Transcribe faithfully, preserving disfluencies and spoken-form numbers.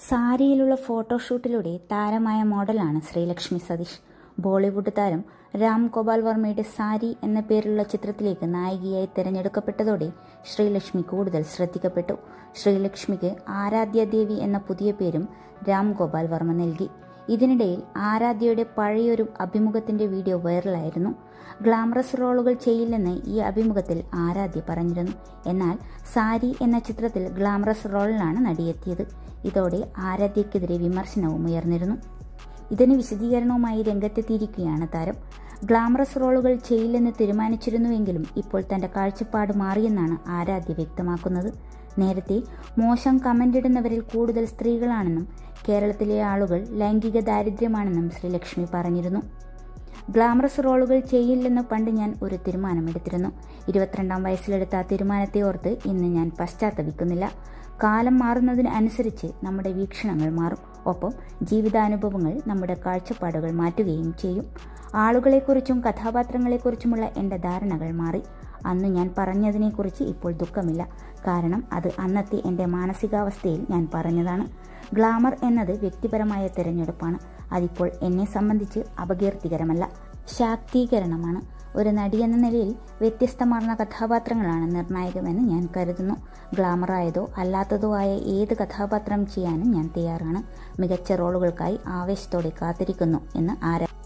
സാരിയിലുള്ള ഫോട്ടോഷൂട്ടിലൂടെ താരമായ മോഡലാണ് ശ്രീലക്ഷ്മി സതീഷ്. ബോളിവുഡ് താരം രാം ഗോപാൽ വർമ്മയുടെ സാരി എന്ന പേരിലുള്ള ചിത്രത്തിലേക്ക് നായികയായി തിരഞ്ഞെടുക്കപ്പെട്ടതോടെ ശ്രീലക്ഷ്മി കൂടുതൽ ശ്രദ്ധിക്കപ്പെട്ടു. ശ്രീലക്ഷ്മിക്ക് ആരാധ്യ ദേവി എന്ന പുതിയ പേരും രാം ഗോപാൽ വർമ്മ നൽകി. ഇതിനിടയിൽ ആരാധ്യയുടെ പഴയൊരു അഭിമുഖത്തിന്റെ വീഡിയോ വൈറലായിരുന്നു. ഗ്ലാമറസ് റോളുകൾ ചെയ്യില്ലെന്ന് ഈ അഭിമുഖത്തിൽ ആരാധ്യ പറഞ്ഞിരുന്നു. എന്നാൽ സാരി എന്ന ചിത്രത്തിൽ ഗ്ലാമറസ് റോളിലാണ് നടിയെത്തിയത്. ഇതോടെ ആരാധ്യക്കെതിരെ വിമർശനവും ഉയർന്നിരുന്നു. ഇതിന് വിശദീകരണവുമായി രംഗത്തെത്തിയിരിക്കുകയാണ് താരം. ഗ്ലാമറസ് റോളുകൾ ചെയ്യില്ലെന്ന് തീരുമാനിച്ചിരുന്നുവെങ്കിലും ഇപ്പോൾ തന്റെ കാഴ്ചപ്പാട് മാറിയെന്നാണ് ആരാധ്യ വ്യക്തമാക്കുന്നത്. നേരത്തെ മോശം കമന്റ് ഇടുന്നവരിൽ കൂടുതൽ സ്ത്രീകളാണെന്നും കേരളത്തിലെ ആളുകൾ ലൈംഗിക ദാരിദ്ര്യമാണെന്നും ശ്രീലക്ഷ്മി പറഞ്ഞിരുന്നു. ഗ്ലാമറസ് റോളുകൾ ചെയ്യില്ലെന്ന് പണ്ട് ഞാൻ ഒരു തീരുമാനമെടുത്തിരുന്നു. ഇരുപത്തിരണ്ടാം വയസ്സിലെടുത്ത ആ തീരുമാനത്തെ ഓർത്ത് ഇന്ന് ഞാൻ പശ്ചാത്തപിക്കുന്നില്ല. കാലം മാറുന്നതിന് അനുസരിച്ച് നമ്മുടെ വീക്ഷണങ്ങൾ മാറും. ഒപ്പം ജീവിതാനുഭവങ്ങൾ നമ്മുടെ കാഴ്ചപ്പാടുകൾ മാറ്റുകയും ചെയ്യും. ആളുകളെക്കുറിച്ചും കഥാപാത്രങ്ങളെക്കുറിച്ചുമുള്ള എൻ്റെ ധാരണകൾ മാറി. അന്ന് ഞാൻ പറഞ്ഞതിനെക്കുറിച്ച് ഇപ്പോൾ ദുഃഖമില്ല. കാരണം അത് അന്നത്തെ എൻ്റെ മാനസികാവസ്ഥയിൽ ഞാൻ പറഞ്ഞതാണ്. ഗ്ലാമർ എന്നത് വ്യക്തിപരമായ തിരഞ്ഞെടുപ്പാണ്. അതിപ്പോൾ എന്നെ സംബന്ധിച്ച് അപകീർത്തികരമല്ല, ശാക്തീകരണമാണ്. ഒരു നടിയെന്ന നിലയിൽ വ്യത്യസ്തമാർന്ന കഥാപാത്രങ്ങളാണ് നിർണായകമെന്ന് ഞാൻ കരുതുന്നു. ഗ്ലാമറായതോ അല്ലാത്തതോ ആയ ഏത് കഥാപാത്രം ചെയ്യാനും ഞാൻ തയ്യാറാണ്. മികച്ച റോളുകൾക്കായി ആവേശത്തോടെ കാത്തിരിക്കുന്നു എന്ന് ആരാ